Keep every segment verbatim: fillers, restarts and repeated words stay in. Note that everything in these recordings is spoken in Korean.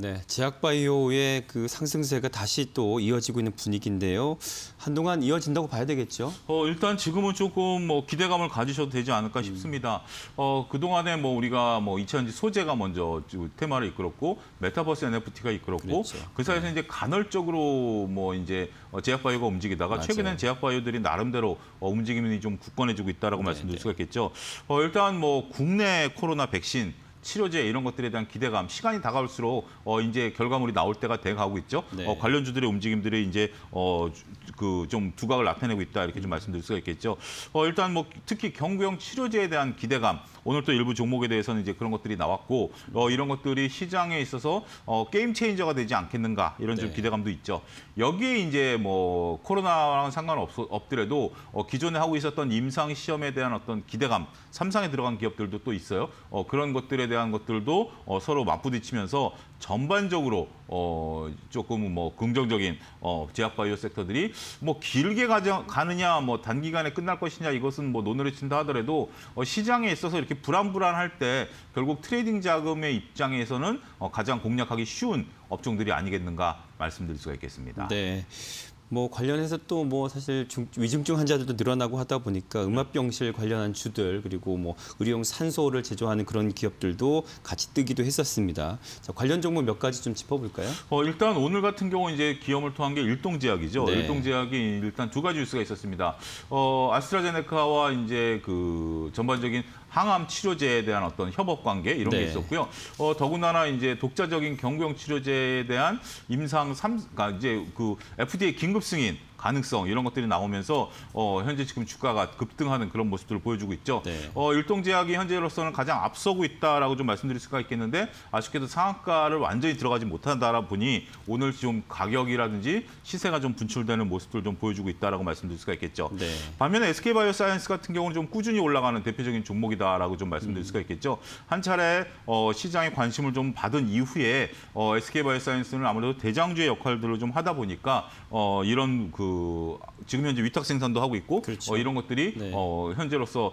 네, 제약바이오의 그 상승세가 다시 또 이어지고 있는 분위기인데요. 한동안 이어진다고 봐야 되겠죠? 어, 일단 지금은 조금 뭐 기대감을 가지셔도 되지 않을까 싶습니다. 어, 그동안에 뭐 우리가 뭐 이차전지 소재가 먼저 테마를 이끌었고 메타버스 엔에프티가 이끌었고 그렇죠. 그 사이에서 네. 이제 간헐적으로 뭐 이제 제약바이오가 움직이다가 맞아요. 최근엔 제약바이오들이 나름대로 어, 움직임이 좀 굳건해지고 있다라고 네, 말씀드릴 네. 수가 있겠죠. 어, 일단 뭐 국내 코로나 백신 치료제 이런 것들에 대한 기대감, 시간이 다가올수록 어 이제 결과물이 나올 때가 돼 가고 있죠. 네. 어 관련주들의 움직임들이 이제 어 그 좀 두각을 나타내고 있다 이렇게 좀 말씀드릴 수가 있겠죠. 어 일단 뭐 특히 경구용 치료제에 대한 기대감, 오늘 또 일부 종목에 대해서는 이제 그런 것들이 나왔고 어 이런 것들이 시장에 있어서 어 게임 체인저가 되지 않겠는가 이런 좀 네. 기대감도 있죠. 여기에 이제 뭐 코로나랑 상관없 없더라도 어 기존에 하고 있었던 임상 시험에 대한 어떤 기대감, 삼상에 들어간 기업들도 또 있어요. 어 그런 것들에 대한 대한 것들도 어, 서로 맞부딪히면서 전반적으로 어, 조금 뭐 긍정적인 어, 제약바이오 섹터들이 뭐 길게 가자, 가느냐, 뭐 단기간에 끝날 것이냐 이것은 뭐 논의를 친다 하더라도 어, 시장에 있어서 이렇게 불안불안할 때 결국 트레이딩 자금의 입장에서는 어, 가장 공략하기 쉬운 업종들이 아니겠는가 말씀드릴 수가 있겠습니다. 네. 뭐 관련해서 또 뭐 사실 중, 위중증 환자들도 늘어나고 하다 보니까 음압병실 관련한 주들 그리고 뭐 의료용 산소를 제조하는 그런 기업들도 같이 뜨기도 했었습니다. 자, 관련 종목 몇 가지 좀 짚어볼까요? 어, 일단 오늘 같은 경우 이제 기염을 통한 게 일동제약이죠. 네. 일동제약이 일단 두 가지 뉴스가 있었습니다. 어, 아스트라제네카와 이제 그 전반적인 항암 치료제에 대한 어떤 협업 관계 이런 네. 게 있었고요. 어, 더군다나 이제 독자적인 경구용 치료제에 대한 임상 삼, 그러니까 이제 그 에프디에이 긴급 승인 가능성 이런 것들이 나오면서 어, 현재 지금 주가가 급등하는 그런 모습들을 보여주고 있죠. 네. 어, 일동제약이 현재로서는 가장 앞서고 있다라고 좀 말씀드릴 수가 있겠는데 아쉽게도 상한가를 완전히 들어가지 못한다 보니 오늘 좀 가격이라든지 시세가 좀 분출되는 모습들을 좀 보여주고 있다라고 말씀드릴 수가 있겠죠. 네. 반면에 에스케이바이오사이언스 같은 경우는 좀 꾸준히 올라가는 대표적인 종목이다라고 좀 말씀드릴 수가 있겠죠. 한 차례 어, 시장의 관심을 좀 받은 이후에 어, 에스케이바이오사이언스는 아무래도 대장주의 역할들을 좀 하다 보니까 어, 이런 그 그 지금 현재 위탁 생산도 하고 있고 그렇죠. 어, 이런 것들이 네. 어, 현재로서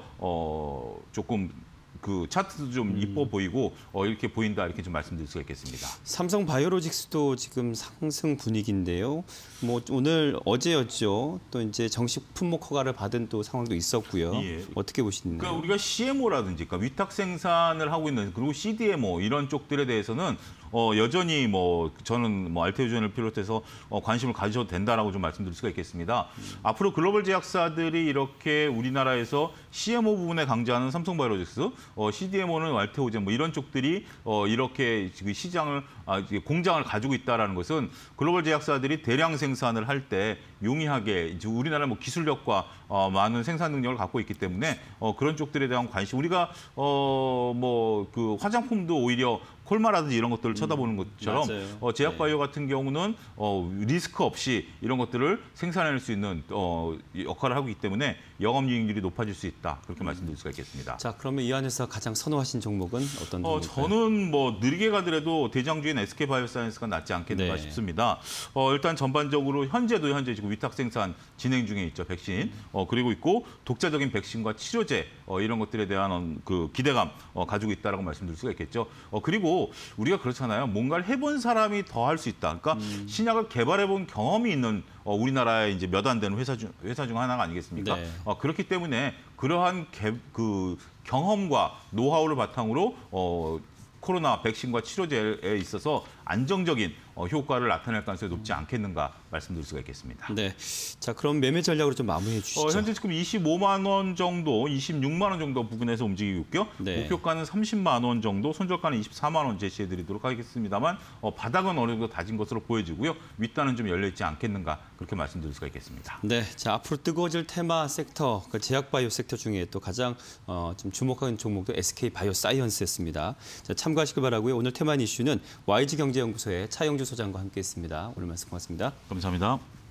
어, 조금 그 차트도 좀 음. 이뻐 보이고 어, 이렇게 보인다 이렇게 좀 말씀드릴 수가 있겠습니다. 삼성 바이오로직스도 지금 상승 분위기인데요. 뭐 오늘 어제였죠. 또 이제 정식 품목 허가를 받은 또 상황도 있었고요. 예. 어떻게 보시나요? 그러니까 우리가 씨엠오라든지 그러니까 위탁 생산을 하고 있는 그리고 씨디엠오 이런 쪽들에 대해서는 어, 여전히 뭐 저는 뭐 알테오젠을 비롯해서 어, 관심을 가지셔도 된다라고 좀 말씀드릴 수가 있겠습니다. 음. 앞으로 글로벌 제약사들이 이렇게 우리나라에서 씨엠오 부분에 강조하는 삼성바이오로직스, 어, 씨디엠오는 알테오젠 뭐 이런 쪽들이 어, 이렇게 시장을 아, 공장을 가지고 있다라는 것은 글로벌 제약사들이 대량 생산을 할 때 용이하게 이제 우리나라 뭐 기술력과 어, 많은 생산 능력을 갖고 있기 때문에 어, 그런 쪽들에 대한 관심 우리가 어, 뭐 그 화장품도 오히려 콜마라든지 이런 것들을 쳐다보는 것처럼 음, 어, 제약바이오 네. 같은 경우는 어, 리스크 없이 이런 것들을 생산해낼 수 있는 어, 역할을 하고 있기 때문에 영업이익률이 높아질 수 있다. 그렇게 음. 말씀드릴 수가 있겠습니다. 자, 그러면 이 안에서 가장 선호하신 종목은 어떤 종목일까요? 어, 저는 뭐 느리게 가더라도 대장주인 에스케이바이오사이언스가 낫지 않겠는가 네. 싶습니다. 어, 일단 전반적으로 현재도 현재 지금 위탁 생산 진행 중에 있죠. 백신. 음. 어, 그리고 있고 독자적인 백신과 치료제 어, 이런 것들에 대한 그 기대감 어, 가지고 있다라고 말씀드릴 수가 있겠죠. 어, 그리고 우리가 그렇잖아요. 뭔가를 해본 사람이 더 할 수 있다. 그러니까 음. 신약을 개발해본 경험이 있는 어, 우리나라에 이제 몇 안 되는 회사 중 회사 중 하나가 아니겠습니까? 네. 어, 그렇기 때문에 그러한 개, 그 경험과 노하우를 바탕으로 어, 코로나 백신과 치료제에 있어서 안정적인 어, 효과를 나타낼 가능성이 높지 않겠는가 말씀드릴 수가 있겠습니다. 네, 자 그럼 매매 전략으로 좀 마무리해 주시죠. 어, 현재 지금 이십오만 원 정도, 이십육만 원 정도 부근에서 움직이고 있고요. 네. 목표가는 삼십만 원 정도, 손절가는 이십사만 원 제시해드리도록 하겠습니다만 어, 바닥은 어느 정도 다진 것으로 보여지고요. 윗단은 좀 열려있지 않겠는가 그렇게 말씀드릴 수가 있겠습니다. 네, 자 앞으로 뜨거워질 테마 섹터, 그 제약바이오 섹터 중에 또 가장 어, 좀 주목하는 종목도 에스케이바이오사이언스였습니다. 자, 참고하시기 바라고요. 오늘 테마 이슈는 와이지경제연구소의 차영주 소장과 함께했습니다. 오늘 말씀 고맙습니다. 감사합니다.